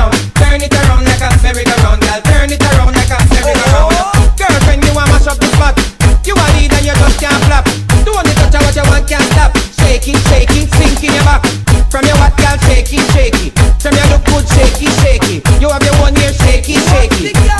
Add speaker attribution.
Speaker 1: merry-go-round. Turn it around like a merry-go-round, girl. Turn it around like a merry-go-round. Girlfriend, you a mash up the spot. You a lead and you just can't flap. Do only touch what you want, can't stop. Shake it, sink in your back. From your hot girl, shake it. From your look good, shake it. You have your one ear, shake it.